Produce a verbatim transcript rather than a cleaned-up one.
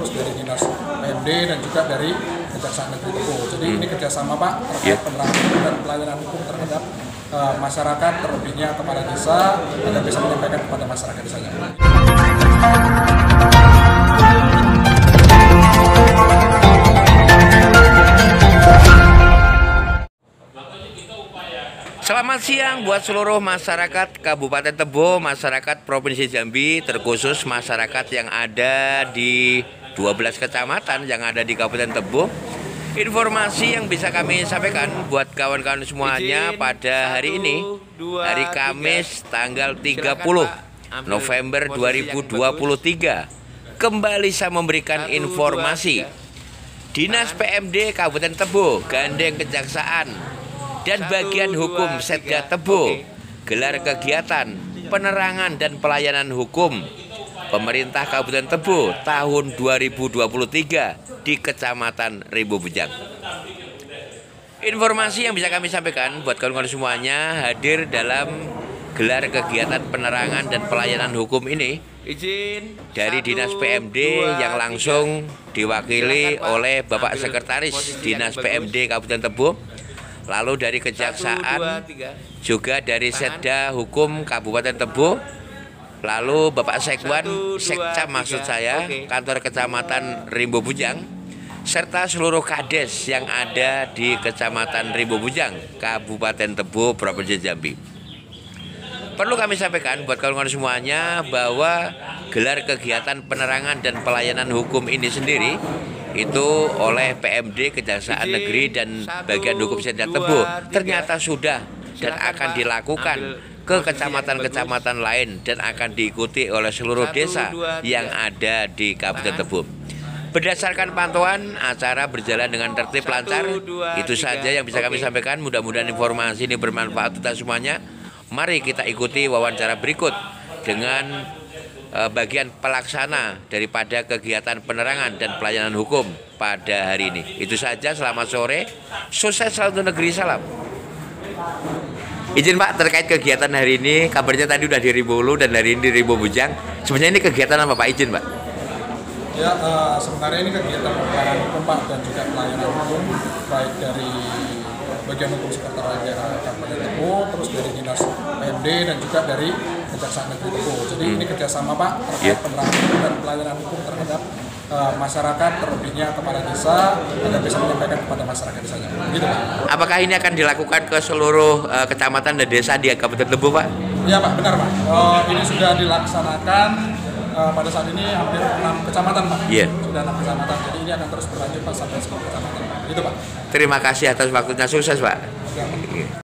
terus dari Dinas P M D dan juga dari Kejaksaan Negeri Tebo. Jadi hmm. ini kerjasama Pak terkait yeah. penerangan dan pelayanan hukum terhadap uh, masyarakat, terlebihnya kepala desa, agar bisa menyampaikan kepada masyarakat desanya. Selamat siang buat seluruh masyarakat Kabupaten Tebo, masyarakat Provinsi Jambi, terkhusus masyarakat yang ada di dua belas kecamatan yang ada di Kabupaten Tebo. Informasi yang bisa kami sampaikan buat kawan-kawan semuanya pada hari ini, hari Kamis tanggal tiga puluh November dua ribu dua puluh tiga, kembali saya memberikan informasi. Dinas P M D Kabupaten Tebo, gandeng Kejaksaan dan bagian hukum Setda Tebo gelar kegiatan penerangan dan pelayanan hukum pemerintah Kabupaten Tebo tahun dua ribu dua puluh tiga di Kecamatan Rimbo Bujang. Informasi yang bisa kami sampaikan buat kawan-kawan semuanya, hadir dalam gelar kegiatan penerangan dan pelayanan hukum ini izin dari Dinas P M D yang langsung diwakili oleh Bapak Sekretaris Dinas P M D Kabupaten Tebo, lalu dari Kejaksaan, juga dari Setda Hukum Kabupaten Tebo, lalu Bapak Sekwan, Sekcam maksud saya, kantor Kecamatan Rimbo Bujang, serta seluruh kades yang ada di Kecamatan Rimbo Bujang, Kabupaten Tebo, Provinsi Jambi. Perlu kami sampaikan buat kawan-kawan semuanya bahwa gelar kegiatan penerangan dan pelayanan hukum ini sendiri itu oleh P M D Kejaksaan Negeri dan bagian hukum Setda Tebo ternyata sudah dan akan dilakukan ke kecamatan-kecamatan lain dan akan diikuti oleh seluruh desa yang ada di Kabupaten Tebo. Berdasarkan pantauan, acara berjalan dengan tertib lancar. Itu saja yang bisa kami sampaikan. Mudah-mudahan informasi ini bermanfaat untuk semuanya. Mari kita ikuti wawancara berikut dengan uh, bagian pelaksana daripada kegiatan penerangan dan pelayanan hukum pada hari ini. Itu saja, selamat sore, sukses selalu negeri, salam. Izin Pak, terkait kegiatan hari ini, kabarnya tadi udah di Rimbolu dan hari ini di Rimbo Bujang. Sebenarnya ini kegiatan apa Pak, izin Pak? Ya, uh, sebenarnya ini kegiatan pelayanan hukum Pak, dan juga pelayanan hukum baik dari bagian hukum sekretariat daerah Kabupaten Tebo, terus dari Dinas P M D dan juga dari Kejaksaan Negeri Tebo. Jadi hmm. ini kerjasama Pak terkait yeah. penerangan dan pelayanan hukum terhadap uh, masyarakat, terlebihnya kepala desa, agar bisa menyampaikan kepada masyarakat desanya. Begitu Pak. Apakah ini akan dilakukan ke seluruh uh, kecamatan dan desa di Kabupaten Tebo Pak? Iya Pak, benar Pak. Uh, ini sudah dilaksanakan uh, pada saat ini hampir enam kecamatan Pak. Iya. Yeah. Sudah enam kecamatan. Jadi ini akan terus berlanjut Pak sampai sepuluh kecamatan Pak. Gitu Pak. Terima kasih atas waktunya, sukses Pak. Ya.